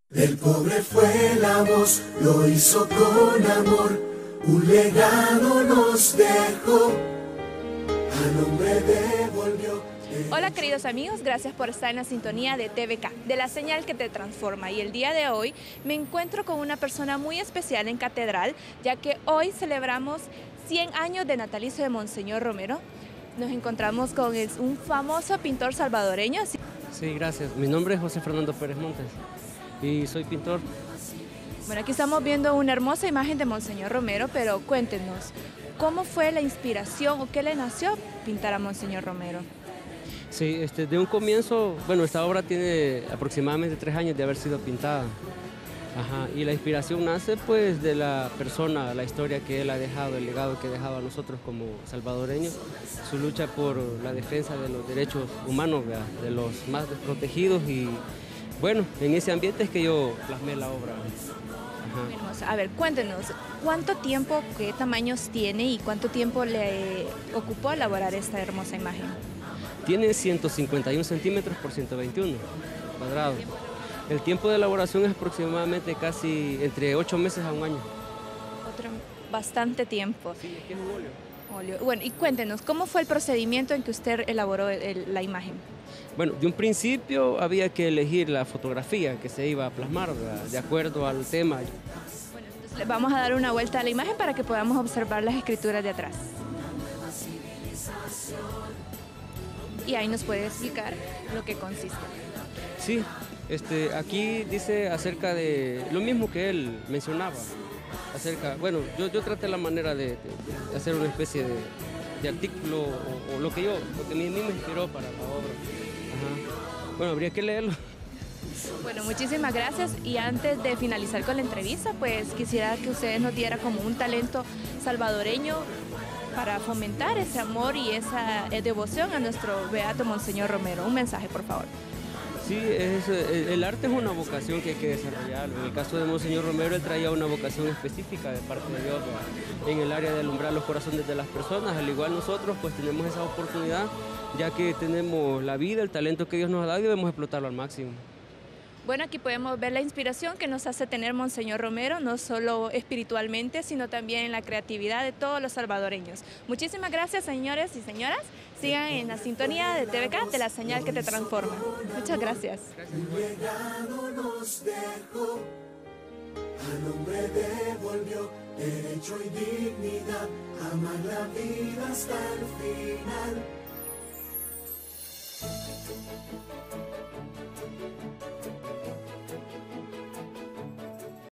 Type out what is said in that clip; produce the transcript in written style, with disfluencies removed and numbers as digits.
Del pobre fue la voz, lo hizo con amor, un legado nos dejó, al hombre devolvió. Hola queridos amigos, gracias por estar en la sintonía de TVK, de la señal que te transforma. Y el día de hoy me encuentro con una persona muy especial en Catedral, ya que hoy celebramos 100 años de natalicio de Monseñor Romero. Nos encontramos con un famoso pintor salvadoreño. Sí, gracias. Mi nombre es José Fernando Pérez Montes y soy pintor. Bueno, aquí estamos viendo una hermosa imagen de Monseñor Romero, pero cuéntenos, ¿cómo fue la inspiración o qué le nació pintar a Monseñor Romero? Sí, de un comienzo, bueno, esta obra tiene aproximadamente 3 años de haber sido pintada. Ajá, y la inspiración nace pues de la persona, la historia que él ha dejado, el legado que ha dejado a nosotros como salvadoreños, su lucha por la defensa de los derechos humanos, ¿verdad?, de los más desprotegidos, y bueno, en ese ambiente es que yo plasmé la obra. Muy hermosa. A ver, cuéntenos, ¿cuánto tiempo, qué tamaños tiene y cuánto tiempo le ocupó elaborar esta hermosa imagen? Tiene 151 centímetros por 121 cuadrados. El tiempo de elaboración es aproximadamente casi entre 8 meses a un año. Bastante tiempo. Sí, es que es un óleo. Bueno, y cuéntenos, ¿cómo fue el procedimiento en que usted elaboró la imagen? Bueno, de un principio había que elegir la fotografía que se iba a plasmar, ¿verdad?, de acuerdo al tema. Bueno, entonces vamos a dar una vuelta a la imagen para que podamos observar las escrituras de atrás. Y ahí nos puede explicar lo que consiste. Sí, aquí dice acerca de lo mismo que él mencionaba. Bueno, yo traté la manera de hacer una especie de artículo o lo que a mí me inspiró para la obra. Ajá. Bueno, habría que leerlo. Bueno, muchísimas gracias, y antes de finalizar con la entrevista, pues quisiera que ustedes nos dieran como un talento salvadoreño para fomentar ese amor y esa devoción a nuestro beato Monseñor Romero. Un mensaje, por favor. Sí, el arte es una vocación que hay que desarrollar. En el caso de Monseñor Romero, él traía una vocación específica de parte de Dios, ¿verdad?, en el área de alumbrar los corazones de las personas. Al igual nosotros pues tenemos esa oportunidad, ya que tenemos la vida, el talento que Dios nos ha dado, y debemos explotarlo al máximo. Bueno, aquí podemos ver la inspiración que nos hace tener Monseñor Romero, no solo espiritualmente, sino también en la creatividad de todos los salvadoreños. Muchísimas gracias, señores y señoras. Sigan en la sintonía de TVK, de la señal que te transforma. Muchas gracias. Un legado nos dejó, al hombre devolvió derecho y dignidad, amar la vida hasta el final.